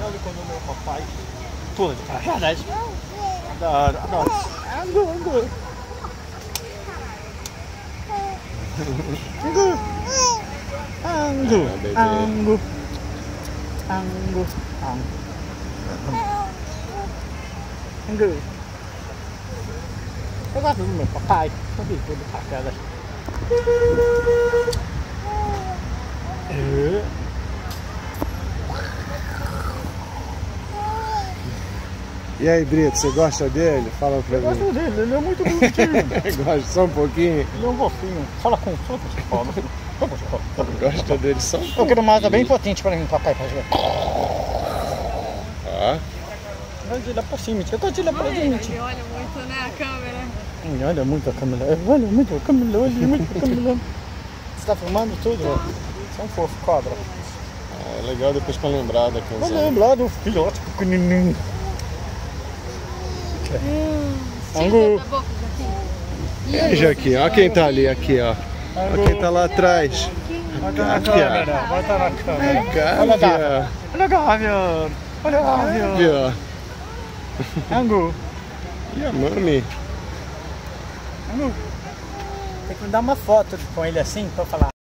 Olha quando o meu papai pula de paraquedas. Adoro, adoro. Angu, angu. Angu. Angu. Angu. Angu. Angu. Eu gosto do meu papai. Sabe tudo de paraquedas. E aí, Brito, você gosta dele? Fala pra mim. Eu gosto dele, ele é muito bonitinho. Gosta só um pouquinho? Ele é um fofinho. Fala com o outro. Gosta dele só um pouquinho? Eu quero mais, é bem potente para mim, papai, pra jogar. Ó. Vai tirar pra cima, eu tô tirando pra cima. Ele olha muito, né, a câmera. Olha muito a câmera, olha muito a câmera, olha muito a câmera. Você tá filmando tudo? Você é um fofo, cobra. É legal depois pra lembrar daqui uns Vou anos. lembrar do filhote pequenininho. Angu. Da boca, E aí, Jaquinho? Olha quem tá ali, aqui, ó. Olha quem tá lá atrás. Olha na câmera, bota na câmera. Olha a Gávea. Olha a Gávea. Olha a Gávea. Aqui, ó. Angu. E a mami? Angu. Tem que me dar uma foto com ele assim pra eu falar.